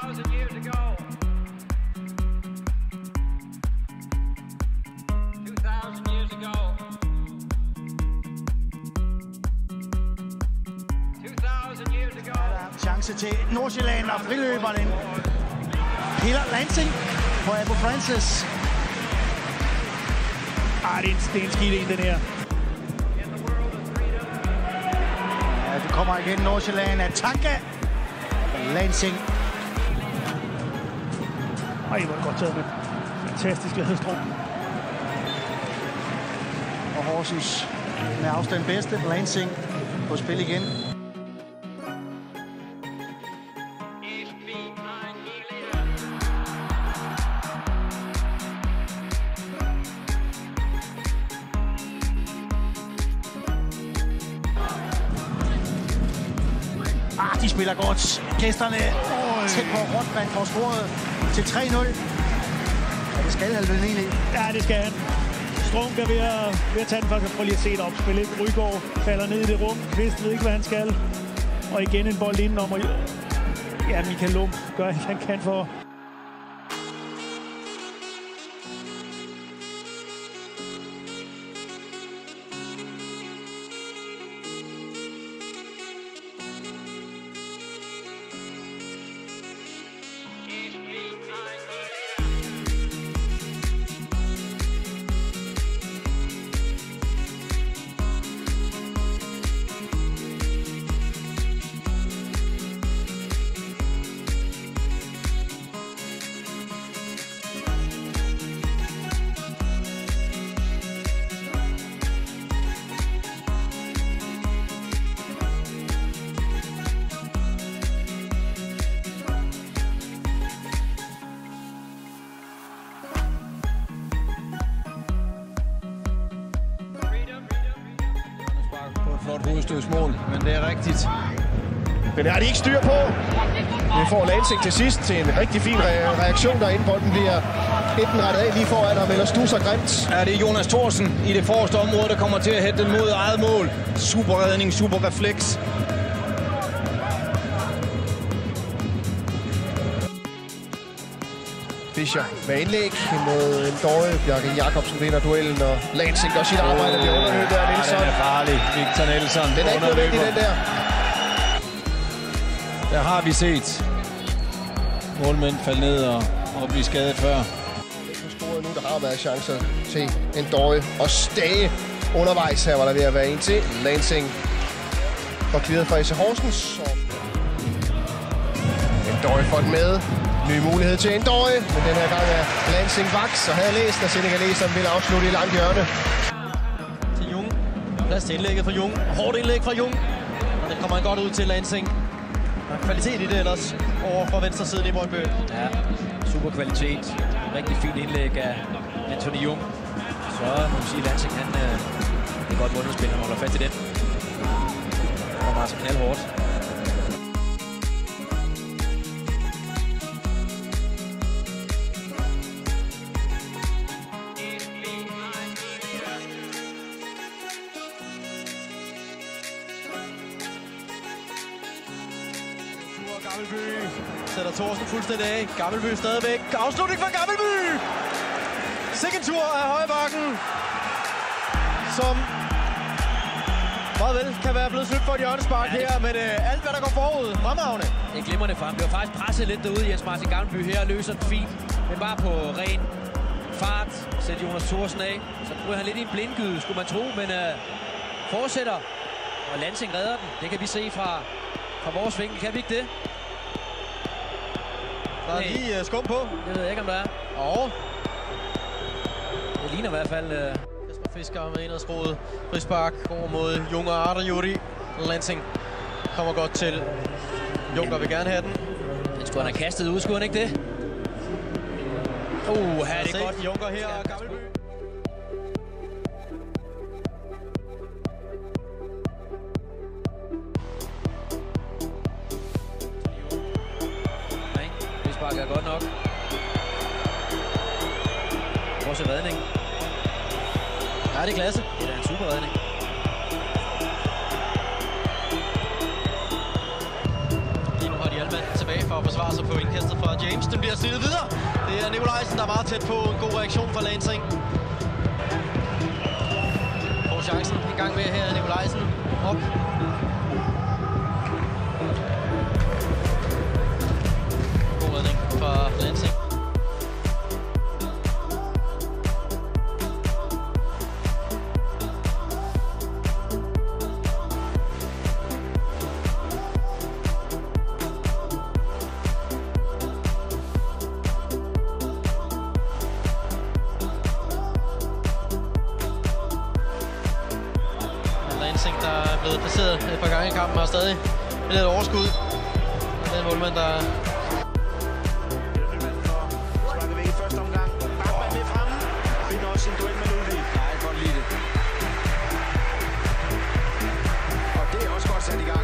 2,000 years ago. 2,000 years ago. 2,000 years ago. Chance til Nordsjælland og friløberen Peter Lansing på Abu Francis. Det er en skidt en, den her. Ja, det kommer igen Nordsjælland af Tanka. Lansing. Ej, hvor er det godt taget med. Fantastisk Ladestrøm. Og Horsens med afstand bedste. Lansing på spil igen. De spiller godt. Gæsterne tæt på Rotman får sporet til 3-0. Ja, det skal Halvden egentlig. Ja, det skal han. Strunk er ved at tage den først. Prøv lige at se det opspil. Rygaard falder ned i det rum. Kvist ved ikke, hvad han skal. Og igen en bold indenom. Og ja, Michael Lum gør, hvad han kan for. Flot hovedstødsmål, men det er rigtigt. Men det har de ikke styr på. Det får Lansing til sidst til en rigtig fin reaktion derinde. Bolden bliver enten rettet af lige foran ham, eller stusser grimt. Er det Jonas Thorsen i det forreste område, der kommer til at hætte den mod eget mål. Super redning, super refleks. Fischer med indlæg mod en dårlig. Bjarke Jacobsen vinder duellen, og Lansing gør sit arbejde. Det underløbet af Nielsen. Den er farlig, Victor Nielsen. Den er ikke nødvendig, den der. Der har vi set målmænd falde ned og blive skadet før. Nu der har været chancer til en dårlig og Stage undervejs. Her var der ved at være en til. Lansing får clearet fra AC Horsens. En dårlig får den med. Ny mulighed til en dårlig, men den her gang er Lansing vaks og havde læst, at senegaleseren ville afslutte i langt hjørne. Til Jung. Plads til indlægget fra Jung. Hårdt indlæg fra Jung. Og det kommer han godt ud til Lansing. Der er kvalitet i det ellers over fra venstre siden i Brøndby. Ja, super kvalitet. Rigtig fint indlæg af Anthony Jung. Så må man sige, at Lansing han er godt vundet han holder fast i den. Og bare så knaldhårdt. Gammelby sætter Thorsen fuldstændig af. Gammelby stadigvæk. Afslutning fra Gammelby! Sikken tur af højbakken, som meget vel kan være blevet snydt for et hjørnespark her, men alt hvad der går forud, fremragende. Det er glimrende frem. Det var faktisk presset lidt derude, Jens Martin Gammelby her, løser den fint, men bare på ren fart. Sætter Jonas Thorsen af. Så bruger han lidt i en blindgyde, skulle man tro, men fortsætter. Og Lansing redder den. Det kan vi se fra vores vinkel. Kan vi ikke det? Der er lige skum på. Det ved jeg ikke, om der er. Og det ligner i hvert fald... Jesper Fisker med indadskroet. Frispark over mod Jung og Arderjuri. Lansing kommer godt til. Junker vil gerne have den. Den skulle han have kastet ud, skulle han ikke det? Her er det godt. Junker her og Gammelby. Frispark er godt nok. Vores redning. Ja, det er klasse. Det er en super redning. Lige nu har de Hjelmand tilbage for at forsvare sig på indkastet fra James. Den bliver snittet videre. Det er Nikolajsen, der er meget tæt på en god reaktion fra Lansing. Får chancen en gang med her, Nikolajsen op. God redning fra Lansing. Lansing, der er blevet placeret et par gange i kampen, har stadig lidt overskud. Den målmand, der... Sparker væk i første omgang. Bachmann med fremme. Finder også en duel med Ludvig. Nej, jeg kan godt lide det. Og det er også godt sat i gang.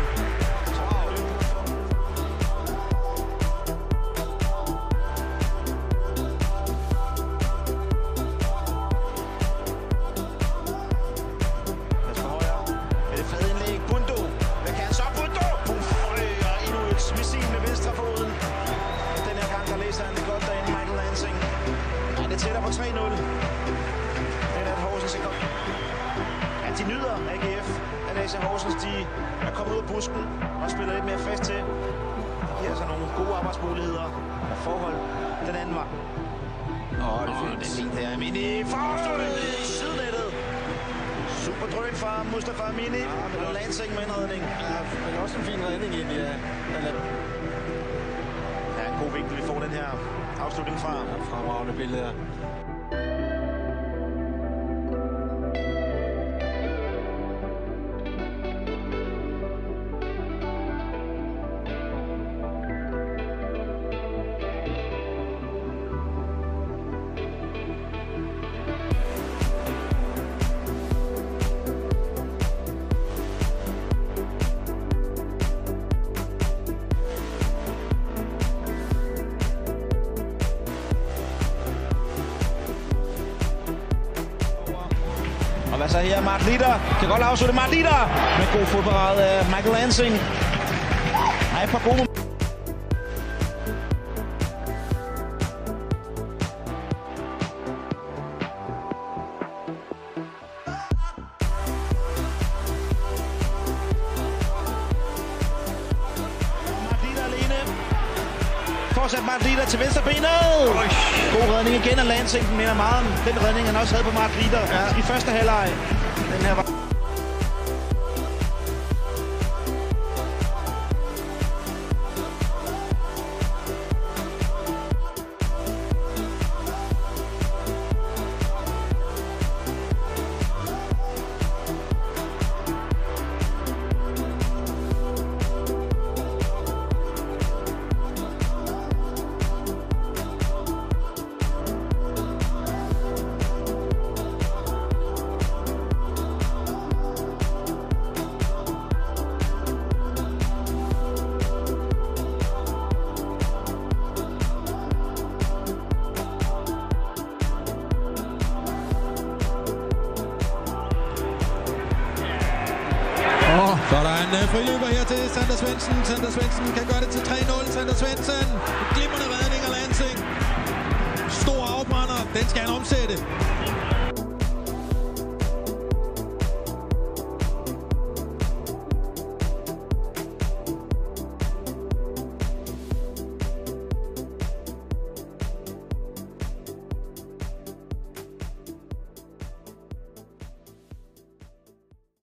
Det tæller på 3-0. Den er Horsens ikke. Ja, de nyder AGF, at AC Horsens de er kommet ud af busken og spiller lidt mere fast til. Det giver altså nogle gode arbejdsmuligheder og forhold den anden vej. Det er fint. Det er fint der. Mini forstående i sidenettet. Super drøn fra Mustafa Amini og Lansing med en redning. Ja, men også en fin redning egentlig. Ja, en god vinkel, vi får den her afslutning fra. Fremragende billeder. Og hvad så her? Mark Litter kan godt afslutte. Mark Litter med god fodparade af Michael Lansing. Ej, et par gode Mark Litter alene. Fortsat Mark Litter til venstre benet. God redning igen af Lansing. Den minder meget om den redning, han også havde på Mark Litter i første halvleg. Den her var... Så er der en friløber her til Sander Svendsen. Sander Svendsen kan gøre det til 3-0. Sander Svendsen. Glimrende redning af Lansing. Stor afbrænder. Den skal han omsætte.